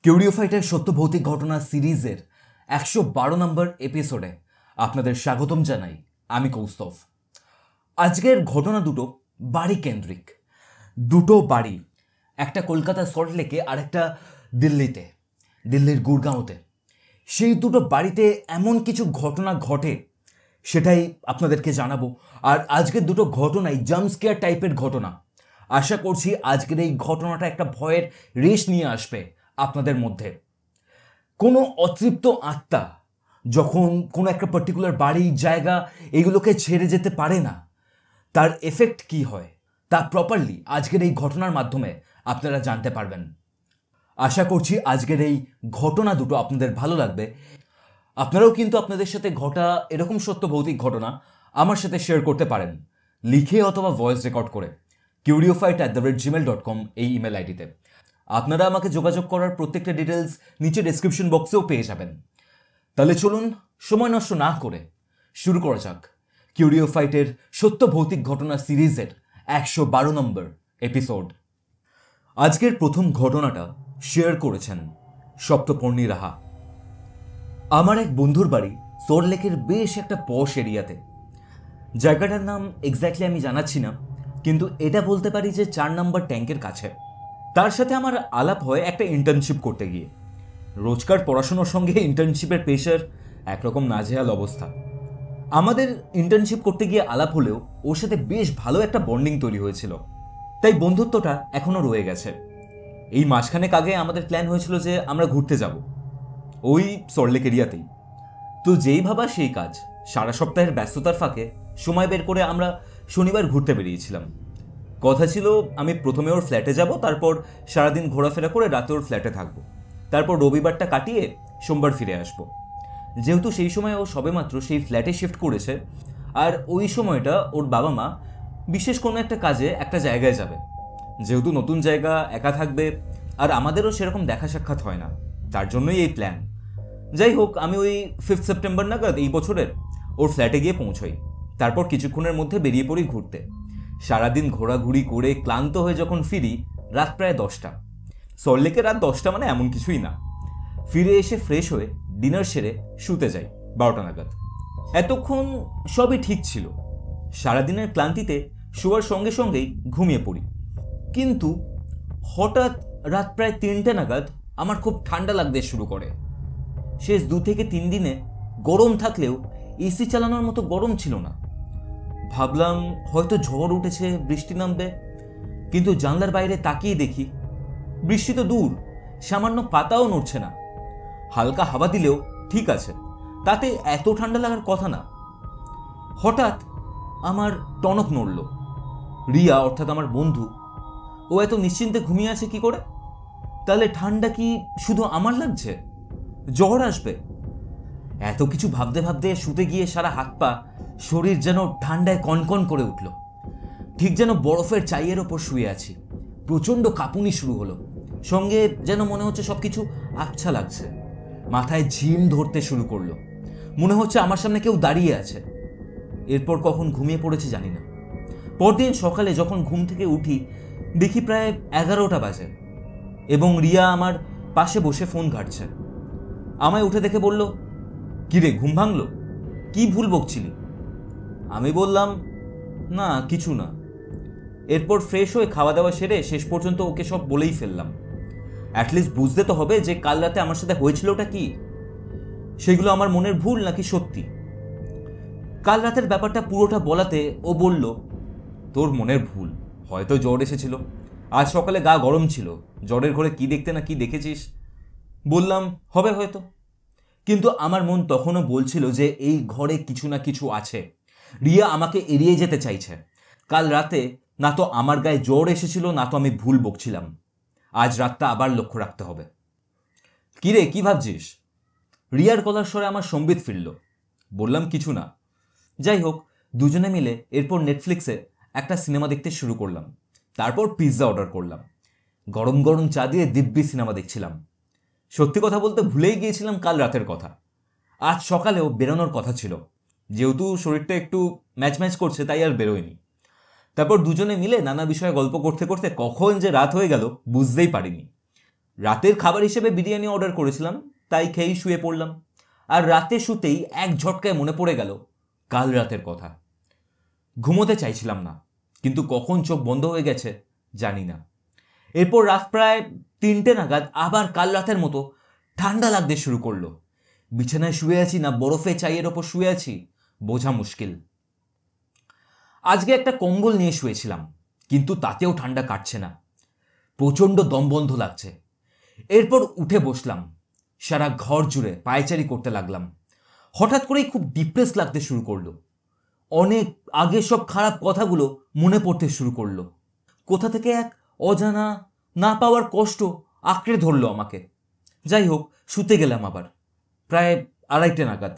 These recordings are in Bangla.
কিউরিও ফাইটের সত্য ভৌতিক ঘটনা সিরিজের ১১২ নম্বর এপিসোডে আপনাদের স্বাগতম জানাই। আমি কৌস্তভ। আজকের ঘটনা দুটো বাড়ি কেন্দ্রিক। দুটো বাড়ি, একটা কলকাতা সল্টলেকে আর একটা দিল্লির গুড়গাঁওতে। সেই দুটো বাড়িতে এমন কিছু ঘটনা ঘটে সেটাই আপনাদেরকে জানাবো। আর আজকের দুটো ঘটনাই জাম্পস্কেয়ার টাইপের ঘটনা। আশা করছি আজকের এই ঘটনাটা একটা ভয়ের রেশ নিয়ে আসবে আপনাদের মধ্যে। কোনো অতৃপ্ত আত্মা যখন কোনো একটা পার্টিকুলার বাড়ি, জায়গা এগুলোকে ছেড়ে যেতে পারে না, তার এফেক্ট কি হয় তা প্রপারলি আজকের এই ঘটনার মাধ্যমে আপনারা জানতে পারবেন। আশা করছি আজকের এই ঘটনা দুটো আপনাদের ভালো লাগবে। আপনারাও কিন্তু আপনাদের সাথে ঘটা এরকম সত্য ভৌতিক ঘটনা আমার সাথে শেয়ার করতে পারেন, লিখে অথবা ভয়েস রেকর্ড করে curiofite@gmail.com এই ইমেল আইডিতে। আপনারা আমাকে যোগাযোগ করার প্রত্যেকটা ডিটেলস নিচে ডেসক্রিপশন বক্সেও পেয়ে যাবেন। তাহলে চলুন সময় নষ্ট না করে শুরু করা যাক কিউরিও ফাইটের সত্য ভৌতিক ঘটনা সিরিজের ১১২ নম্বর এপিসোড। আজকের প্রথম ঘটনাটা শেয়ার করেছেন সপ্তপর্ণী রাহা। আমার এক বন্ধুর বাড়ি সল্টলেকের বেশ একটা পশ এরিয়াতে। জায়গাটার নাম এক্স্যাক্টলি আমি জানাচ্ছি না, কিন্তু এটা বলতে পারি যে ৪ নম্বর ট্যাঙ্কের কাছে। তার সাথে আমার আলাপ হয় একটা ইন্টার্নশিপ করতে গিয়ে। রোজকার পড়াশোনার সঙ্গে ইন্টার্নশিপের প্রেশার, একরকম নাজেহাল অবস্থা। আমাদের ইন্টার্নশিপ করতে গিয়ে আলাপ হলেও ওর সাথে বেশ ভালো একটা বন্ডিং তৈরি হয়েছিল, তাই বন্ধুত্বটা এখনও রয়ে গেছে। এই মাসখানেক আগে আমাদের প্ল্যান হয়েছিল যে আমরা ঘুরতে যাব ওই সল্টলেক এরিয়াতেই। তো যেই ভাবা সেই কাজ। সারা সপ্তাহের ব্যস্ততার ফাঁকে সময় বের করে আমরা শনিবার ঘুরতে বেরিয়েছিলাম। কথা ছিল আমি প্রথমে ওর ফ্ল্যাটে যাব, তারপর সারাদিন ঘোরাফেরা করে রাতে ওর ফ্ল্যাটে থাকবো, তারপর রবিবারটা কাটিয়ে সোমবার ফিরে আসব। যেহেতু সেই সময় ও সবেমাত্র সেই ফ্ল্যাটে শিফট করেছে, আর ওই সময়টা ওর বাবা মা বিশেষ কোনো একটা কাজে একটা জায়গায় যাবে। যেহেতু নতুন জায়গা, একা থাকবে, আর আমাদেরও সেরকম দেখা সাক্ষাৎ হয় না, তার জন্যই এই প্ল্যান। যাই হোক, আমি ওই 5 সেপ্টেম্বর নাগাদ এই বছরের ওর ফ্ল্যাটে গিয়ে পৌঁছই। তারপর কিছুক্ষণের মধ্যে বেরিয়ে পড়ি ঘুরতে। সারাদিন ঘোরাঘুরি করে ক্লান্ত হয়ে যখন ফিরি, রাত প্রায় 10টা। সল্টলেকে রাত 10টা মানে এমন কিছুই না। ফিরে এসে ফ্রেশ হয়ে ডিনার সেরে শুতে যাই 12টা নাগাদ। এতক্ষণ সবই ঠিক ছিল। সারাদিনের ক্লান্তিতে শোয়ার সঙ্গে সঙ্গেই ঘুমিয়ে পড়ি। কিন্তু হঠাৎ রাত প্রায় 3টে নাগাদ আমার খুব ঠান্ডা লাগতে শুরু করে। শেষ 2 থেকে 3 দিনে গরম থাকলেও এসি চালানোর মতো গরম ছিল না। ভাবলাম হয়তো ঝড় উঠেছে, বৃষ্টি নামবে, কিন্তু জানলার বাইরে তাকিয়ে দেখি বৃষ্টি তো দূর, সামান্য পাতাও নড়ছে না। হালকা হাওয়া দিলেও ঠিক আছে, তাতে এত ঠান্ডা লাগার কথা না। হঠাৎ আমার টনক নড়ল। রিয়া অর্থাৎ আমার বন্ধু, ও এত নিশ্চিন্তে ঘুমিয়ে আছে কি করে? তাহলে ঠান্ডা কি শুধু আমার লাগছে? জ্বর আসবে? এত কিছু ভাবতে ভাবতে শুতে গিয়ে সারা হাত পা শরীর যেন ঠান্ডায় কনকন করে উঠল, ঠিক যেন বরফের চাইয়ের ওপর শুয়ে আছি। প্রচণ্ড কাঁপুনি শুরু হলো, সঙ্গে যেন মনে হচ্ছে সব কিছু আবছা লাগছে। মাথায় ঝিম ধরতে শুরু করলো, মনে হচ্ছে আমার সামনে কেউ দাঁড়িয়ে আছে। এরপর কখন ঘুমিয়ে পড়েছি জানি না। পরদিন সকালে যখন ঘুম থেকে উঠি, দেখি প্রায় 11টা বাজে এবং রিয়া আমার পাশে বসে ফোন ঘাঁটছে। আমায় উঠে দেখে বলল, কিরে ঘুম ভাঙলো? কি ভুল বকছিলি? আমি বললাম, না কিছু না। এরপর ফ্রেশ হয়ে খাওয়া দাওয়া সেরে শেষ পর্যন্ত ওকে সব বলেই ফেললাম। অ্যাটলিস্ট বুঝতে তো হবে যে কাল রাতে আমার সাথে হয়েছিলটা কি, সেগুলো আমার মনের ভুল নাকি সত্যি। কাল রাতের ব্যাপারটা পুরোটা বলাতে ও বলল, তোর মনের ভুল, হয়তো জ্বর এসেছিল, আজ সকালে গা গরম ছিল, জ্বরের ঘরে কি দেখতে না কি দেখেছিস। বললাম, হবে হয়তো, কিন্তু আমার মন তখনও বলছিল যে এই ঘরে কিছু না কিছু আছে। রিয়া আমাকে এড়িয়ে যেতে চাইছে। কাল রাতে না তো আমার গায়ে জ্বর এসেছিল, না তো আমি ভুল বকছিলাম। আজ রাতটা আবার লক্ষ্য রাখতে হবে। কিরে কি ভাবছিস? রিয়ার গলার স্বরে আমার সম্বিত ফিরল। বললাম, কিছু না। যাই হোক, দুজনে মিলে এরপর নেটফ্লিক্সে একটা সিনেমা দেখতে শুরু করলাম। তারপর পিৎজা অর্ডার করলাম। গরম গরম চা দিয়ে দিব্যি সিনেমা দেখছিলাম। সত্যি কথা বলতে ভুলেই গিয়েছিলাম কাল রাতের কথা। আজ সকালেও বেরোনোর কথা ছিল, যেহেতু শরীরটা একটু ম্যাচ করছে তাই আর বেরোয়নি। তারপর দুজনে মিলে নানা বিষয়ে গল্প করতে করতে কখন যে রাত হয়ে গেল বুঝতেই পারিনি। রাতের খাবার হিসেবে বিরিয়ানি অর্ডার করেছিলাম, তাই খেয়েই শুয়ে পড়লাম। আর রাতে শুতেই এক ঝটকায় মনে পড়ে গেল কাল রাতের কথা। ঘুমোতে চাইছিলাম না, কিন্তু কখন চোখ বন্ধ হয়ে গেছে জানি না। এরপর রাত প্রায় 3টে নাগাদ আবার কাল রাতের মতো ঠান্ডা লাগতে শুরু করলো। বিছানায় শুয়ে আছি না বরফে চাইয়ের ওপর শুয়ে আছি বোঝা মুশকিল। আজকে একটা কম্বল নিয়ে শুয়েছিলাম, কিন্তু তাতেও ঠান্ডা কাটছে না, প্রচণ্ড দমবন্ধ লাগছে। এরপর উঠে বসলাম, সারা ঘর জুড়ে পায়চারি করতে লাগলাম। হঠাৎ করেই খুব ডিপ্রেস লাগতে শুরু করলো। অনেক আগে সব খারাপ কথাগুলো মনে পড়তে শুরু করলো। কোথা থেকে এক অজানা না পাওয়ার কষ্ট আঁকড়ে ধরলো আমাকে। যাই হোক, শুতে গেলাম আবার প্রায় 2:30 নাগাদ।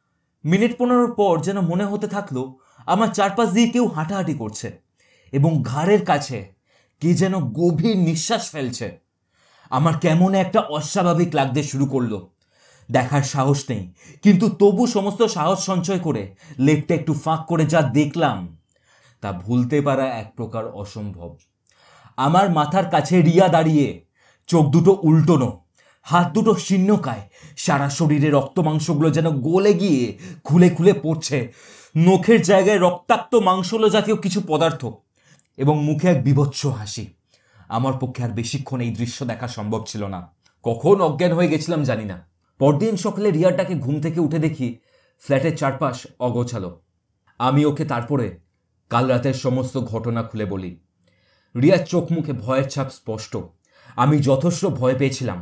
মিনিট 15 পর যেন মনে হতে থাকলো আমার চারপাশ দিয়ে কেউ হাঁটাহাঁটি করছে এবং ঘাড়ের কাছে কে যেন গভীর নিঃশ্বাস ফেলছে। আমার কেমন একটা অস্বাভাবিক লাগতে শুরু করলো। দেখার সাহস নেই, কিন্তু তবু সমস্ত সাহস সঞ্চয় করে লেপটা একটু ফাঁক করে যা দেখলাম তা ভুলতে পারা এক প্রকার অসম্ভব। আমার মাথার কাছে রিয়া দাঁড়িয়ে, চোখ দুটো উল্টোনো, হাত দুটো শীর্ণকায়, সারা শরীরে রক্ত মাংসগুলো যেন গলে গিয়ে খুলে খুলে পড়ছে। নখের জায়গায় রক্তাক্ত মাংসল জাতীয় কিছু পদার্থ এবং মুখে এক বিভৎস হাসি। আমার পক্ষে আর বেশিক্ষণ এই দৃশ্য দেখা সম্ভব ছিল না। কখন অজ্ঞান হয়ে গেছিলাম জানি না। পরদিন সকালে রিয়াটাকে ঘুম থেকে উঠে দেখি ফ্ল্যাটের চারপাশ অগোছালো। আমি ওকে তারপরে কাল রাতের সমস্ত ঘটনা খুলে বলি। রিয়ার চোখ মুখে ভয়ের ছাপ স্পষ্ট। আমি যথেষ্ট ভয় পেয়েছিলাম।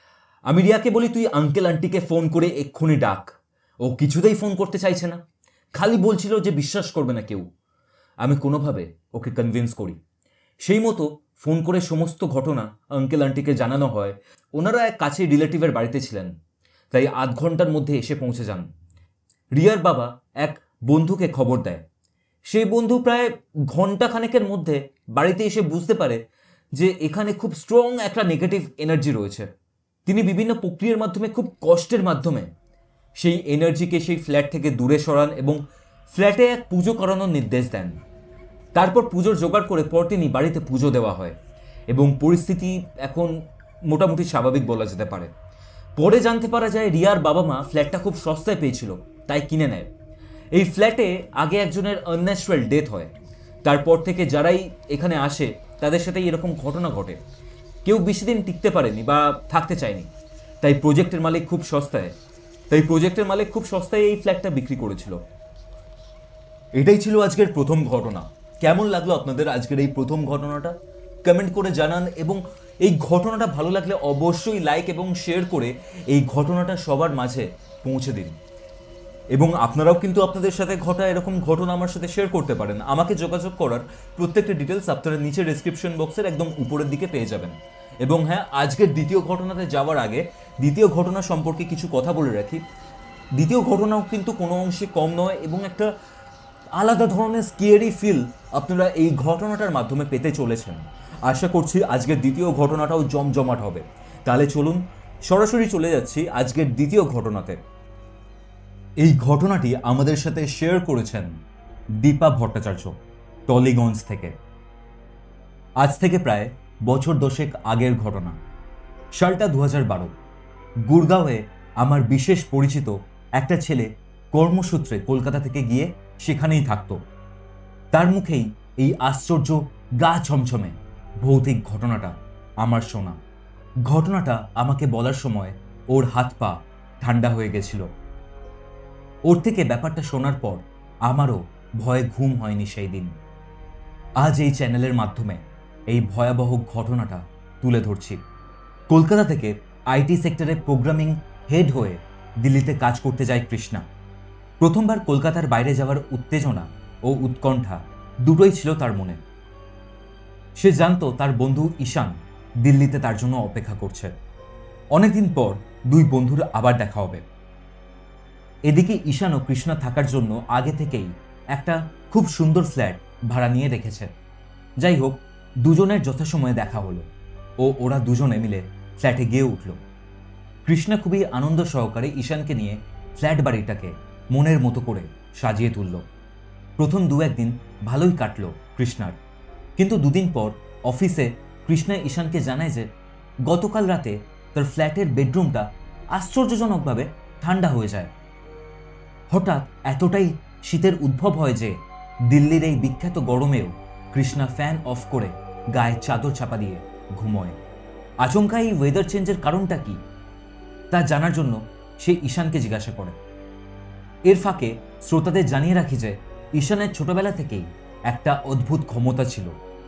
আমি রিয়াকে বলি, তুই আঙ্কেল আন্টিকে ফোন করে এক্ষুনি ডাক। ও কিছুতেই ফোন করতে চাইছে না, খালি বলছিল যে বিশ্বাস করবে না কেউ। আমি কোনোভাবে ওকে কনভিন্স করি। সেই মতো ফোন করে সমস্ত ঘটনা আঙ্কেল আন্টিকে জানানো হয়। ওনারা এক কাছের রিলেটিভের বাড়িতে ছিলেন, তাই 8 ঘন্টার মধ্যে এসে পৌঁছে যান। রিয়ার বাবা এক বন্ধুকে খবর দেয়। সেই বন্ধু প্রায় ঘন্টাখানেকের মধ্যে বাড়িতে এসে বুঝতে পারে যে এখানে খুব স্ট্রং একটা নেগেটিভ এনার্জি রয়েছে। তিনি বিভিন্ন প্রক্রিয়ার মাধ্যমে, খুব কষ্টের মাধ্যমে সেই এনার্জিকে সেই ফ্ল্যাট থেকে দূরে সরান এবং ফ্ল্যাটে এক পুজো করানোর নির্দেশ দেন। তারপর পুজোর জোগাড় করে পরদিনই বাড়িতে পুজো দেওয়া হয় এবং পরিস্থিতি এখন মোটামুটি স্বাভাবিক বলা যেতে পারে। পরে জানতে পারা যায় রিয়ার বাবা মা ফ্ল্যাটটা খুব সস্তায় পেয়েছিল, তাই কিনে নেয়। এই ফ্ল্যাটে আগে একজনের আনন্যাচারাল ডেথ হয়। তারপর থেকে যারাই এখানে আসে তাদের সাথে এরকম ঘটনা ঘটে। কেউ বেশি দিন টিকতে পারেনি বা থাকতে চায়নি, তাই প্রজেক্টের মালিক খুব সস্তায় এই ফ্ল্যাটটা বিক্রি করেছিল। এটাই ছিল আজকের প্রথম ঘটনা। কেমন লাগলো আপনাদের আজকের এই প্রথম ঘটনাটা কমেন্ট করে জানান, এবং এই ঘটনাটা ভালো লাগলে অবশ্যই লাইক এবং শেয়ার করে এই ঘটনাটা সবার মাঝে পৌঁছে দিন। এবং আপনারাও কিন্তু আপনাদের সাথে ঘটা এরকম ঘটনা আমার সাথে শেয়ার করতে পারেন। আমাকে যোগাযোগ করার প্রত্যেকটা ডিটেলস আপনারা নিচে ডেসক্রিপশন বক্সের একদম উপরের দিকে পেয়ে যাবেন। এবং হ্যাঁ, আজকের দ্বিতীয় ঘটনাতে যাওয়ার আগে দ্বিতীয় ঘটনা সম্পর্কে কিছু কথা বলে রাখি। দ্বিতীয় ঘটনাও কিন্তু কোনো অংশে কম নয় এবং একটা আলাদা ধরনের স্কেয়ারি ফিল আপনারা এই ঘটনাটার মাধ্যমে পেতে চলেছেন। আশা করছি আজকের দ্বিতীয় ঘটনাটাও জমজমাট হবে। তাহলে চলুন সরাসরি চলে যাচ্ছি আজকের দ্বিতীয় ঘটনাতে। এই ঘটনাটি আমাদের সাথে শেয়ার করেছেন দীপা ভট্টাচার্য, টলিগঞ্জ থেকে। আজ থেকে প্রায় বছর 10 আগের ঘটনা। সালটা 2012। গুরগাঁওয়ে আমার বিশেষ পরিচিত একটা ছেলে কর্মসূত্রে কলকাতা থেকে গিয়ে সেখানেই থাকত। তার মুখেই এই আশ্চর্য গা ছমছমে ভৌতিক ঘটনাটা আমার শোনা। ঘটনাটা আমাকে বলার সময় ওর হাত পা ঠান্ডা হয়ে গেছিল। ওর থেকে ব্যাপারটা শোনার পর আমারও ভয়ে ঘুম হয়নি সেই দিন। আজ এই চ্যানেলের মাধ্যমে এই ভয়াবহ ঘটনাটা তুলে ধরছি। কলকাতা থেকে আইটি সেক্টরে প্রোগ্রামিং হেড হয়ে দিল্লিতে কাজ করতে যায় কৃষ্ণা। প্রথমবার কলকাতার বাইরে যাওয়ার উত্তেজনা ও উৎকণ্ঠা দুটোই ছিল তার মনে। সে জানতো তার বন্ধু ঈশান দিল্লিতে তার জন্য অপেক্ষা করছে। অনেকদিন পর দুই বন্ধুর আবার দেখা হবে। এদিকে ঈশান ও কৃষ্ণা থাকার জন্য আগে থেকেই একটা খুব সুন্দর ফ্ল্যাট ভাড়া নিয়ে রেখেছে। যাই হোক, দুজনের যথাসময়ে দেখা হলো ও ওরা দুজনে মিলে ফ্ল্যাটে গিয়ে উঠল। কৃষ্ণা খুবই আনন্দ সহকারে ঈশানকে নিয়ে ফ্ল্যাট বাড়িটাকে মনের মতো করে সাজিয়ে তুলল। প্রথম 2-1 দিন ভালোই কাটলো কৃষ্ণার, কিন্তু 2 দিন পর অফিসে কৃষ্ণা ঈশানকে জানায় যে গতকাল রাতে তার ফ্ল্যাটের বেডরুমটা আশ্চর্যজনকভাবে ঠান্ডা হয়ে যায়। হঠাৎ এতটাই শীতের উদ্ভব হয় যে দিল্লির এই বিখ্যাত গরমেও কৃষ্ণা ফ্যান অফ করে গায়ে চাদর চাপা দিয়ে ঘুমোয়। আচমকা এই ওয়েদার চেঞ্জের কারণটা কি তা জানার জন্য সে ঈশানকে জিজ্ঞাসা করে। এর ফাঁকে শ্রোতাদের জানিয়ে রাখি যে ঈশানের ছোটবেলা থেকেই একটা অদ্ভুত ক্ষমতা ছিল।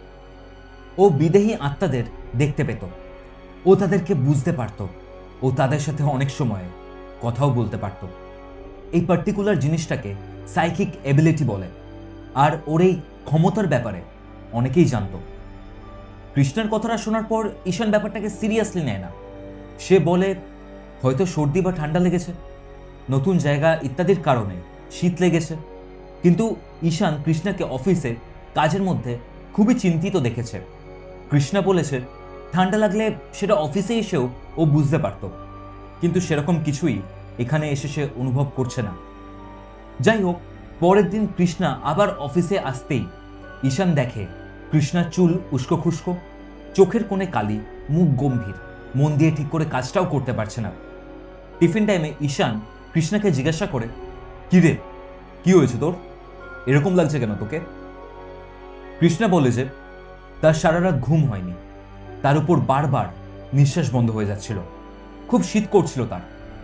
ও বিদেহী আত্মাদের দেখতে পেত, ও তাদেরকে বুঝতে পারত, ও তাদের সাথে অনেক সময় কথাও বলতে পারত। এই পার্টিকুলার জিনিসটাকে সাইকিক এবিলিটি বলে। আর ওর এই ক্ষমতার ব্যাপারে অনেকেই জানত। কৃষ্ণার কথাটা শোনার পর ঈশান ব্যাপারটাকে সিরিয়াসলি নেয় না। সে বলে হয়তো সর্দি বা ঠান্ডা লেগেছে, নতুন জায়গা ইত্যাদির কারণে শীত লেগেছে। কিন্তু ঈশান কৃষ্ণাকে অফিসে কাজের মধ্যে খুবই চিন্তিত দেখেছে। কৃষ্ণা বলেছে ঠান্ডা লাগলে সেটা অফিসে এসেও ও বুঝতে পারত, কিন্তু সেরকম কিছুই এখানে এসে সে অনুভব করছে না। যাই হোক, পরের দিন কৃষ্ণা আবার অফিসে আসতেই ঈশান দেখে কৃষ্ণার চুল উস্কো খুস্কো, চোখের কোণে কালি, মুখ গম্ভীর, মন দিয়ে ঠিক করে কাজটাও করতে পারছে না। টিফিন টাইমে ঈশান কৃষ্ণাকে জিজ্ঞাসা করে, কি রে, কি হয়েছে তোর, এরকম লাগছে কেন তোকে? কৃষ্ণা বলে যে তার সারা রাত ঘুম হয়নি, তার উপর বারবার নিঃশ্বাস বন্ধ হয়ে যাচ্ছিল, খুব শীত করছিল তার।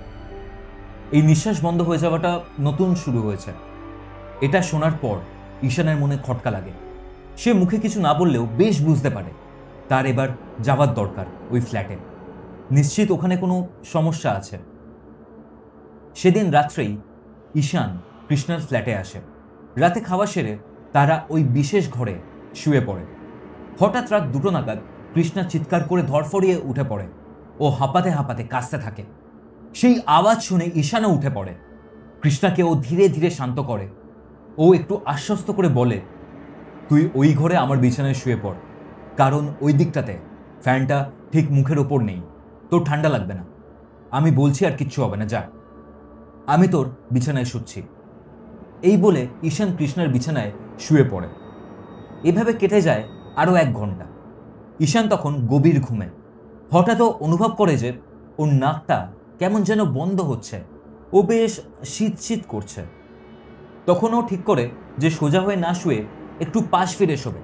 এই নিঃশ্বাস বন্ধ হয়ে যাওয়াটা নতুন শুরু হয়েছে। এটা শোনার পর ঈশানের মনে খটকা লাগে। সে মুখে কিছু না বললেও বেশ বুঝতে পারে তার এবার যাওয়ার দরকার ওই ফ্ল্যাটে। নিশ্চিত ওখানে কোনো সমস্যা আছে। সেদিন রাত্রেই ঈশান কৃষ্ণার ফ্ল্যাটে আসে। রাতে খাওয়া সেরে তারা ওই বিশেষ ঘরে শুয়ে পড়ে। হঠাৎ রাত 2টো নাগাদ কৃষ্ণা চিৎকার করে ধরফড়িয়ে উঠে পড়ে। ও হাঁপাতে হাঁপাতে কাঁদতে থাকে। সেই আওয়াজ শুনে ঈশানও উঠে পড়ে। কৃষ্ণাকে ও ধীরে ধীরে শান্ত করে। ও একটু আশ্বস্ত করে বলে, তুই ওই ঘরে আমার বিছানায় শুয়ে পড়, কারণ ওই দিকটাতে ফ্যানটা ঠিক মুখের ওপর নেই, তোর ঠান্ডা লাগবে না। আমি বলছি আর কিচ্ছু হবে না, যা, আমি তোর বিছানায় শুচ্ছি। এই বলে ঈশান কৃষ্ণার বিছানায় শুয়ে পড়ে। এভাবে কেটে যায় আরও 1 ঘন্টা। ঈশান তখন গভীর ঘুমে। হঠাৎ ও অনুভব করে যে ওর নাকটা কেমন যেন বন্ধ হচ্ছে, ও বেশ শীত শীত করছে। তখন ও ঠিক করে যে সোজা হয়ে না শুয়ে একটু পাশ ফিরে শোবে।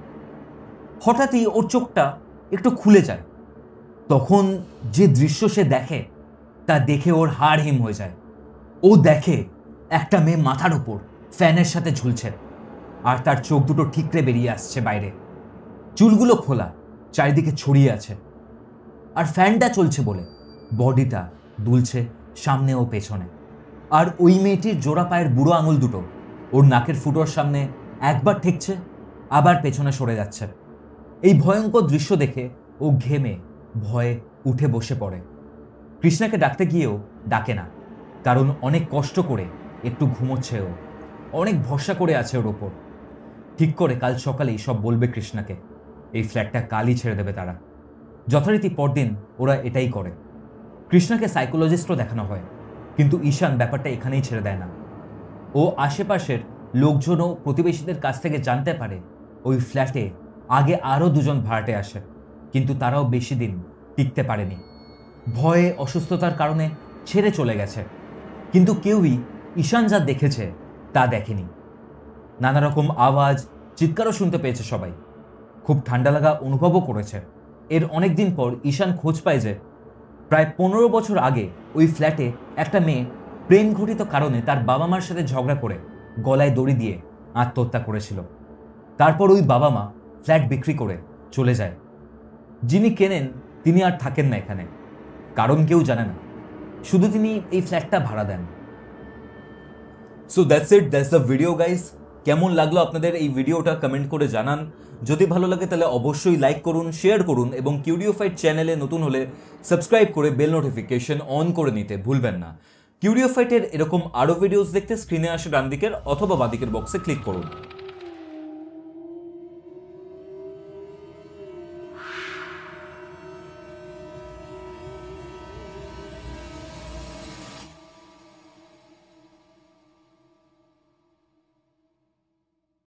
হঠাৎই ওর চোখটা একটু খুলে যায়। তখন যে দৃশ্য সে দেখে তা দেখে ওর হাড় হিম হয়ে যায়। ও দেখে একটা মেয়ে মাথার উপর ফ্যানের সাথে ঝুলছে, আর তার চোখ দুটো ঠিকরে বেরিয়ে আসছে বাইরে। চুলগুলো খোলা, চারিদিকে ছড়িয়ে আছে, আর ফ্যানটা চলছে বলে বডিটা দুলছে সামনে ও পেছনে। আর ওই মেয়েটির জোড়া পায়ের বুড়ো আঙুল দুটো ওর নাকের ফুটোর সামনে একবার ঠেকছে, আবার পেছনে সরে যাচ্ছে। এই ভয়ঙ্কর দৃশ্য দেখে ও ঘেমে ভয়ে উঠে বসে পড়ে। কৃষ্ণাকে ডাকতে গিয়েও ডাকে না, কারণ অনেক কষ্ট করে একটু ঘুমোচ্ছে ও, অনেক ভরসা করে আছে ওর ওপর। ঠিক করে কাল সকালেই সব বলবে কৃষ্ণাকে। এই ফ্ল্যাটটা কালই ছেড়ে দেবে তারা। যথারীতি পরদিন ওরা এটাই করে। কৃষ্ণাকে সাইকোলজিস্টও দেখানো হয়, কিন্তু ঈশান ব্যাপারটা এখানেই ছেড়ে দেয় না। ও আশেপাশের লোকজন ও প্রতিবেশীদের কাছ থেকে জানতে পারে ওই ফ্ল্যাটে আগে আরও 2 জন ভাড়াটে আসে, কিন্তু তারাও বেশি দিন টিকতে পারেনি। ভয়ে অসুস্থতার কারণে ছেড়ে চলে গেছে। কিন্তু কেউই ঈশান যা দেখেছে তা দেখেনি। নানা রকম আওয়াজ, চিৎকারও শুনতে পেয়েছে সবাই। খুব ঠান্ডা লাগা অনুভবও করেছে। এর অনেক দিন পর ঈশান খোঁজ পায় যে প্রায় 15 বছর আগে ওই ফ্ল্যাটে একটা মেয়ে প্রেম ঘটিত কারণে তার বাবা মার সাথে ঝগড়া করে গলায় দড়ি দিয়ে আত্মহত্যা করেছিল। তারপর ওই বাবা মা ফ্ল্যাট বিক্রি করে চলে যায়। যিনি কেনেন তিনি আর থাকেন না এখানে, কারণ কেউ জানে না, শুধু তিনি এই ফ্ল্যাটটা ভাড়া দেন। So that's it, that's the video guys. কেমন লাগলো আপনাদের এই ভিডিওটা কমেন্ট করে জানান। যদি ভালো লাগে তাহলে অবশ্যই লাইক করুন, শেয়ার করুন, এবং কিউরিওফাইট চ্যানেলে নতুন হলে সাবস্ক্রাইব করে বেল নোটিফিকেশন অন করে নিতে ভুলবেন না। কিউরিওফাইটের এরকম আরও ভিডিওস দেখতে স্ক্রিনে আসে ডান দিকের অথবা বাঁ দিকের বক্সে ক্লিক করুন।